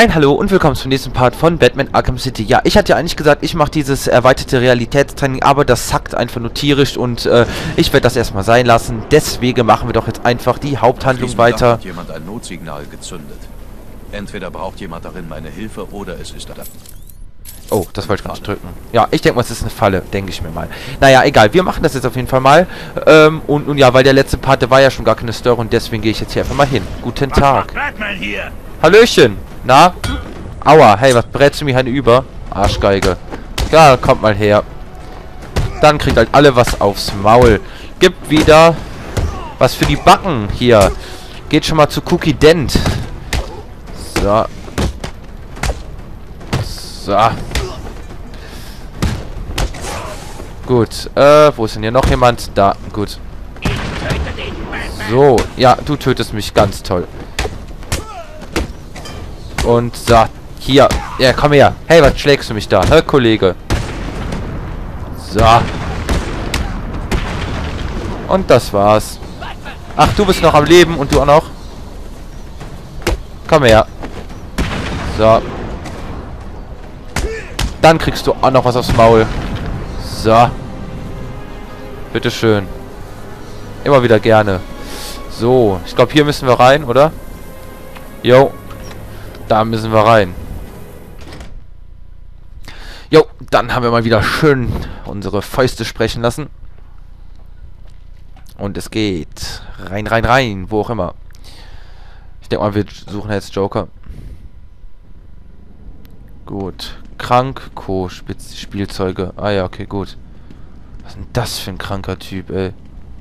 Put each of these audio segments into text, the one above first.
Ein Hallo und willkommen zum nächsten Part von Batman Arkham City. Ja, ich hatte ja eigentlich gesagt, ich mache dieses erweiterte Realitätstraining, aber das sackt einfach nur tierisch und ich werde das erstmal sein lassen. Deswegen machen wir doch jetzt einfach die Haupthandlung weiter. Hat jemand ein Notsignal gezündet. Entweder braucht jemand darin meine Hilfe oder es ist da. Oh, das wollte ich gar nicht drücken. Ja, ich denke mal, es ist eine Falle, denke ich mir mal. Naja, egal, wir machen das jetzt auf jeden Fall mal. Und ja, weil der letzte Part, der war ja schon gar keine Störung und deswegen gehe ich jetzt hier einfach mal hin. Guten Tag. Batman hier? Hallöchen. Na? Aua, hey, was brätst du mir über? Arschgeige. Ja, kommt mal her. Dann kriegt halt alle was aufs Maul. Gibt wieder was für die Backen hier. Geht schon mal zu Cookie Dent. So. So. Gut, wo ist denn hier noch jemand? Da, gut. So, ja, du tötest mich ganz toll. Und so, hier. Ja, komm her. Hey, was schlägst du mich da, hä, Kollege? So. Und das war's. Ach, du bist noch am Leben und du auch noch? Komm her. So. Dann kriegst du auch noch was aufs Maul. So. Bitteschön. Immer wieder gerne. So, ich glaube, hier müssen wir rein, oder? Jo. Da müssen wir rein. Jo, dann haben wir mal wieder schön unsere Fäuste sprechen lassen. Und es geht rein, rein, rein, wo auch immer. Ich denke mal, wir suchen jetzt Joker. Gut. Krank, Spielzeuge. Ah ja, okay, gut. Was ist denn das für ein kranker Typ, ey?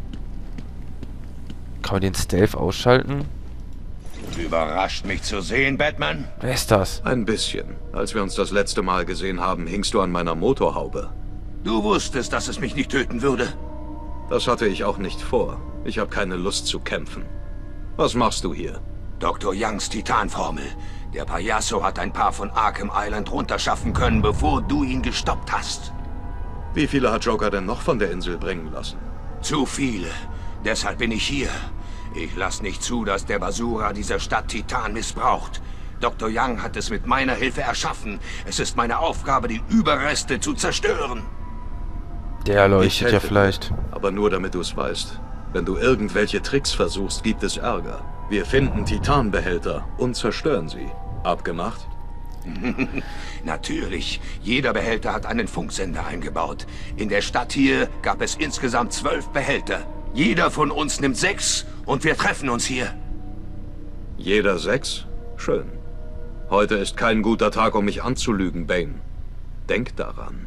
Kann man den Stealth ausschalten? Überrascht mich zu sehen, Batman? Wer ist das? Ein bisschen. Als wir uns das letzte Mal gesehen haben, hingst du an meiner Motorhaube. Du wusstest, dass es mich nicht töten würde. Das hatte ich auch nicht vor. Ich habe keine Lust zu kämpfen. Was machst du hier? Dr. Youngs Titanformel. Der Payaso hat ein paar von Arkham Island runterschaffen können, bevor du ihn gestoppt hast. Wie viele hat Joker denn noch von der Insel bringen lassen? Zu viele. Deshalb bin ich hier. Ich lasse nicht zu, dass der Basura dieser Stadt Titan missbraucht. Dr. Young hat es mit meiner Hilfe erschaffen. Es ist meine Aufgabe, die Überreste zu zerstören. Der leuchtet ja vielleicht. Aber nur damit du es weißt. Wenn du irgendwelche Tricks versuchst, gibt es Ärger. Wir finden Titanbehälter und zerstören sie. Abgemacht? Natürlich. Jeder Behälter hat einen Funksender eingebaut. In der Stadt hier gab es insgesamt 12 Behälter. Jeder von uns nimmt 6 und wir treffen uns hier. Jeder 6? Schön. Heute ist kein guter Tag, um mich anzulügen, Bane. Denk daran.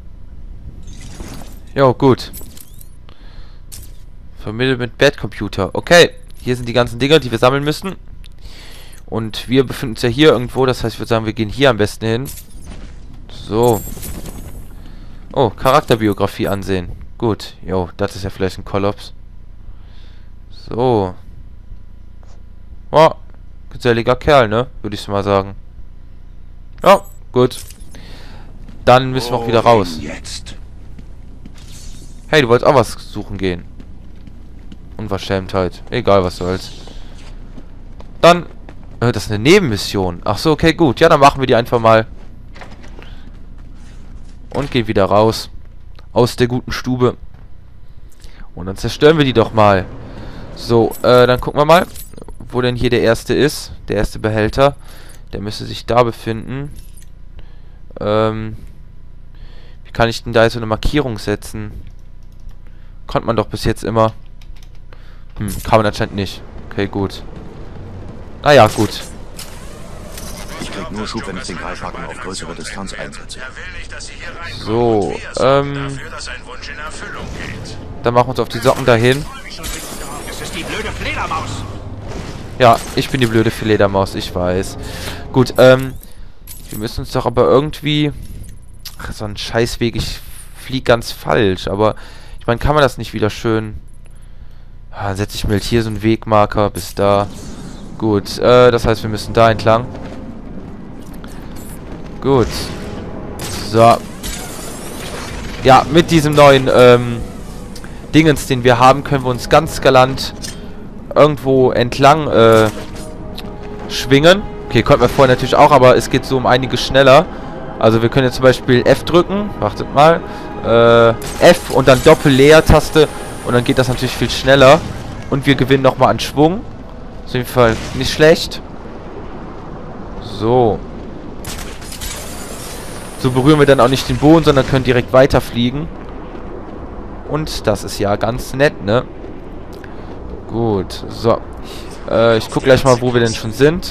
Jo, gut. Vermittelt mit Bad-Computer. Okay, hier sind die ganzen Dinger, die wir sammeln müssen. Und wir befinden uns ja hier irgendwo. Das heißt, ich würde sagen, wir gehen hier am besten hin. So. Oh, Charakterbiografie ansehen. Gut. Jo, das ist ja vielleicht ein Kollaps. So. Oh, geselliger Kerl, ne? Würde ich mal sagen. Ja, gut. Dann müssen wir auch wieder raus. Jetzt. Hey, du wolltest auch was suchen gehen. Unverschämtheit. Egal, was soll's. Dann... das ist eine Nebenmission. Ach so, okay, gut. Ja, dann machen wir die einfach mal. Und gehen wieder raus. Aus der guten Stube. Und dann zerstören wir die doch mal. So, dann gucken wir mal, wo denn hier der erste ist. Der erste Behälter. Der müsste sich da befinden. Wie kann ich denn da jetzt so eine Markierung setzen? Konnte man doch bis jetzt immer. Kann man anscheinend nicht. Okay, gut. Naja, gut. Ich krieg nur Schub, wenn ich den Greifhaken auf größere Distanz einsetze. So, dann machen wir uns auf die Socken dahin. Es ist die blöde Fledermaus. Ja, ich bin die blöde Fledermaus, ich weiß. Gut, wir müssen uns doch aber irgendwie... Ach, so ein Scheißweg, ich fliege ganz falsch, aber... Ich meine, kann man das nicht wieder schön... Ah, dann setze ich mir halt hier so einen Wegmarker bis da. Gut, das heißt, wir müssen da entlang. Gut. So. Ja, mit diesem neuen, Dingens, den wir haben, können wir uns ganz galant irgendwo entlang, schwingen. Okay, konnten wir vorher natürlich auch, aber es geht so um einiges schneller. Also wir können jetzt zum Beispiel F drücken. Wartet mal. F und dann Doppel-Leertaste. Und dann geht das natürlich viel schneller. Und wir gewinnen nochmal an Schwung. Ist auf jeden Fall nicht schlecht. So. So berühren wir dann auch nicht den Boden, sondern können direkt weiterfliegen. Und das ist ja ganz nett, ne? Gut, so. Ich gucke gleich mal, wo wir denn schon sind.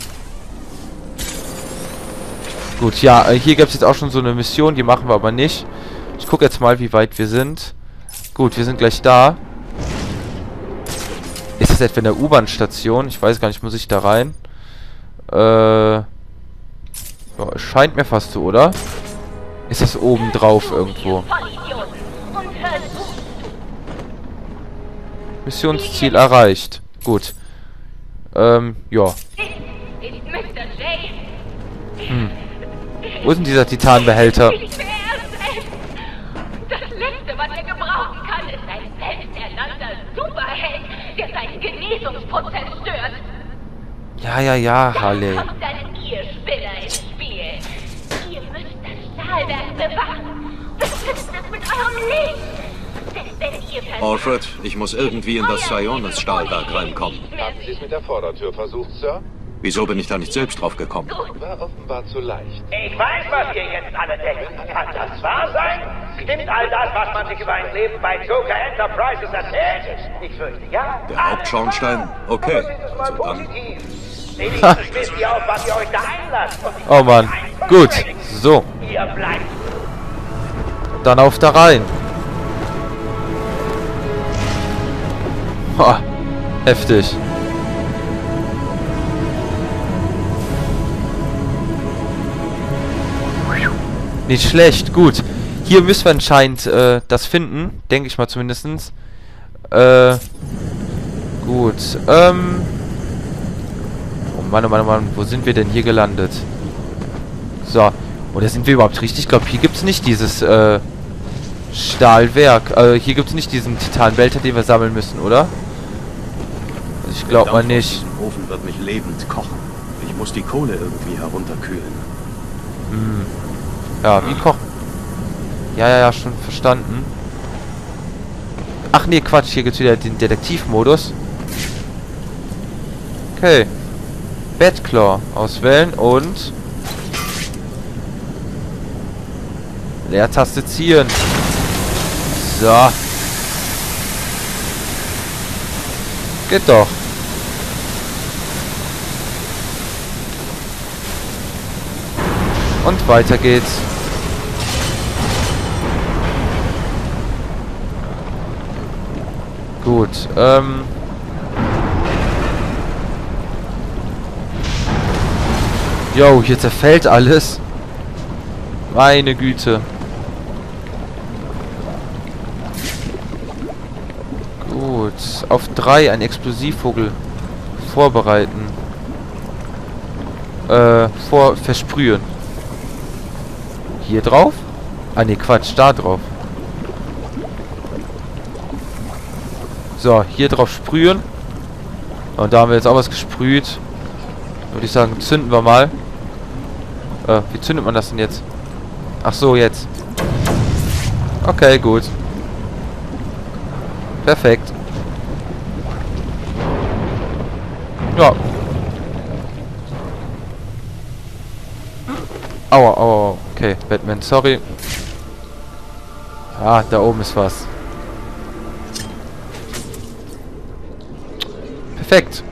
Gut, ja, hier gibt es jetzt auch schon so eine Mission, die machen wir aber nicht. Ich gucke jetzt mal, wie weit wir sind. Gut, wir sind gleich da. Ist das etwa in der U-Bahn-Station? Ich weiß gar nicht, muss ich da rein? Ja, scheint mir fast so, oder? Ist das oben drauf irgendwo? Missionsziel erreicht. Gut. Ja. Wo ist denn dieser Titanbehälter? Das Letzte, was er gebrauchen kann, ist ein selbsternannter Superheld, der seinen Genesungsprozess stört. Ja, Harley. Da kommt dann ihr Spinner ins Spiel. Ihr müsst das Stahlwerk bewachen. Beschützt es mit eurem Licht. Denn wenn ihr Alfred, ich muss irgendwie in das Sionis-Stahlwerk reinkommen. Haben Sie es mit der Vordertür versucht, Sir? Wieso bin ich da nicht selbst drauf gekommen? War offenbar zu leicht. Ich weiß, was ihr jetzt alle denkt. Kann das wahr sein? Stimmt all das, was man sich über ein Leben bei Joker Enterprises erzählt? Ich fürchte, ja. Der Hauptschornstein? Okay. Aber seht es mal Also dann. positiv. Wenigstens wisst ihr auf, was ihr euch da einlasst. Und ich Oh Mann. bin Gut. einverständig. So. Ihr bleibt. Dann auf da rein. Boah. Heftig. Nicht schlecht, gut. Hier müssen wir anscheinend das finden. Denke ich mal zumindestens. Gut. Oh Mann, wo sind wir denn hier gelandet? So. Oder sind wir überhaupt richtig? Ich glaube, hier gibt es nicht dieses Stahlwerk. Hier gibt es nicht diesen Titanbehälter, den wir sammeln müssen, oder? Also ich glaube mal nicht. Der Ofen wird mich lebend kochen. Ich muss die Kohle irgendwie herunterkühlen. Ja, wie kochen? Ja, schon verstanden. Ach nee, Quatsch, hier gibt's wieder den Detektivmodus. Okay. Batclaw auswählen und Leertaste ziehen. So. Geht doch. Und weiter geht's. Gut, Jo, hier zerfällt alles. Meine Güte. Gut, auf 3 ein Explosivvogel vorbereiten. Versprühen. Hier drauf? Ah ne, Quatsch, da drauf. So, hier drauf sprühen. Und da haben wir jetzt auch was gesprüht. Würde ich sagen, zünden wir mal. Wie zündet man das denn jetzt? Ach so, jetzt. Okay, gut. Perfekt. Ja. Aua. Okay, Batman, sorry. Ah, da oben ist was. Perfekt.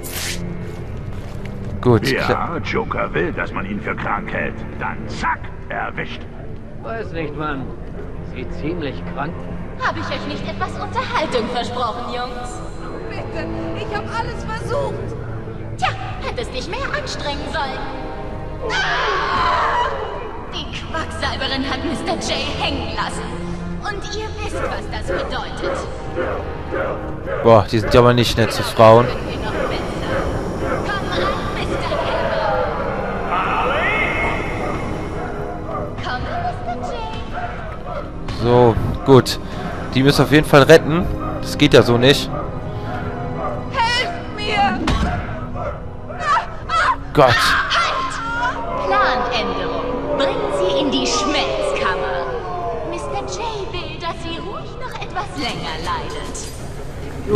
Gut. Ja, Joker will, dass man ihn für krank hält. Dann zack, erwischt. Weiß nicht, Mann. Sieht ziemlich krank. Habe ich euch nicht etwas Unterhaltung versprochen, Jungs? Bitte, ich habe alles versucht. Tja, hättest dich mehr anstrengen sollen. Ah! Die Quacksalberin hat Mr. J hängen lassen. Und ihr wisst, was das bedeutet. Boah, die sind ja aber nicht nett zu Frauen. Können wir noch besser. Komm an, Mr. Hammer. Komm, Mr. J. So, gut. Die müssen auf jeden Fall retten. Das geht ja so nicht. Helft mir! Gott.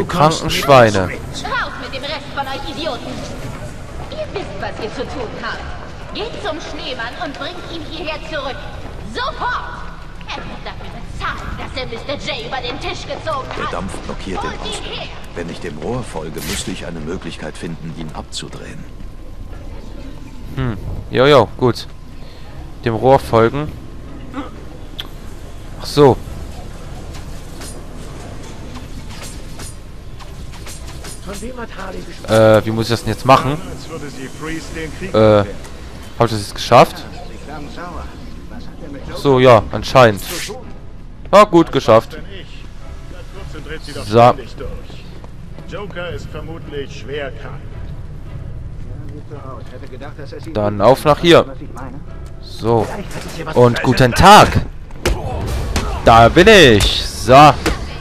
Du kranken Schweine. Raus mit dem Rest von euch Idioten! Ihr wisst, was ihr zu tun habt. Geht zum Schneemann und bringt ihn hierher zurück. Sofort! Er wird dafür bezahlen, dass er Mr. J über den Tisch gezogen hat. Der Dampf blockiert den Holt ihn Ausgang. her. Wenn ich dem Rohr folge, müsste ich eine Möglichkeit finden, ihn abzudrehen. Jojo, gut. Dem Rohr folgen. Ach so. Wie muss ich das denn jetzt machen? Hab ich das jetzt geschafft? Ach so, ja, anscheinend. Ah, gut, geschafft. So. Joker ist vermutlich schwer krank. Dann auf nach hier. So. Und guten Tag. Da bin ich. So.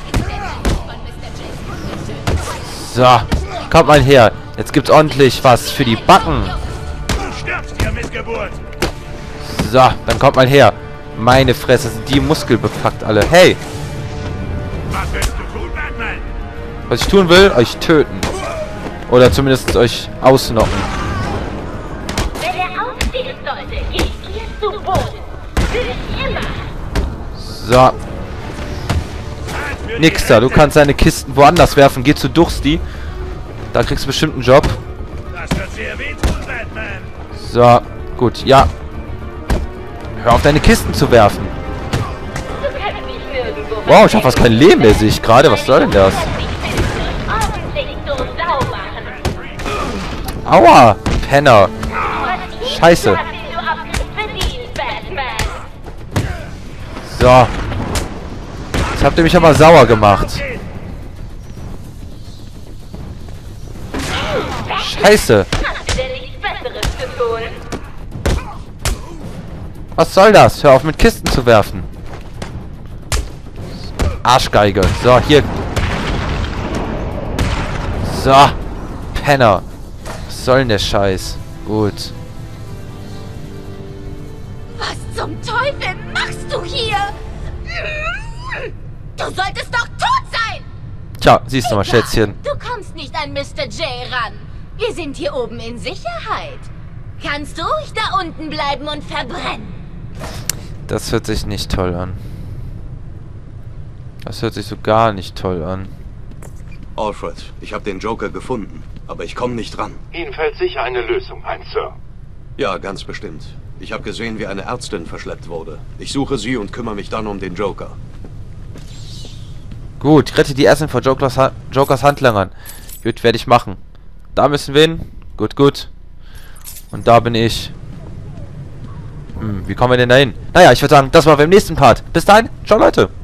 So. Kommt mal her. Jetzt gibt's ordentlich was für die Backen. Du stirbst hier, Missgeburt! So, dann kommt mal her. Meine Fresse, sind die muskelbepackt alle. Hey. Was willst du tun, Batman? Was ich tun will, euch töten. Oder zumindest euch ausnocken. Wenn er aufstehen sollte, geht ihr zu Boden. Für immer. So. Nix da, du kannst deine Kisten woanders werfen. Geh zu Dursty. Da kriegst du bestimmt einen Job. Das wird sehr wehtun, Batman! So, gut, ja. Hör auf, deine Kisten zu werfen. Du kannst mich nirgendwo Wow, ich hab fast kein Leben mehr, sehe ich gerade. Was soll denn das? ordentlich so sau machen. Aua, Penner. Scheiße. Du hast ihn nur verdient, Batman. So. Jetzt habt ihr mich aber sauer gemacht. Scheiße. Hast du denn nichts Besseres zu tun? Was soll das? Hör auf, mit Kisten zu werfen. Arschgeige. So, hier. So. Penner. Was soll denn der Scheiß? Gut. Was zum Teufel machst du hier? Du solltest doch tot sein! Tja, siehst du mal, Schätzchen. Du kommst nicht an Mr. J ran. Wir sind hier oben in Sicherheit. Kannst du ruhig da unten bleiben und verbrennen? Das hört sich nicht toll an. Das hört sich so gar nicht toll an. Alfred, ich habe den Joker gefunden, aber ich komme nicht ran. Ihnen fällt sicher eine Lösung ein, Sir. Ja, ganz bestimmt. Ich habe gesehen, wie eine Ärztin verschleppt wurde. Ich suche sie und kümmere mich dann um den Joker. Gut, rette die Ärztin vor Jokers Handlangern. Gut, werde ich machen. Da müssen wir hin. Gut, gut. Und da bin ich. Wie kommen wir denn da hin? Naja, ich würde sagen, das war beim nächsten Part. Bis dahin, ciao Leute.